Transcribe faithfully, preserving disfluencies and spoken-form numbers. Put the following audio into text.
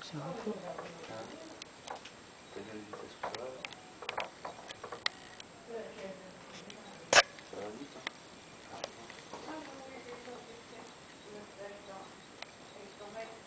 Ça va pas. T'as mis la vitesse que ça va là? Ça va vite, hein?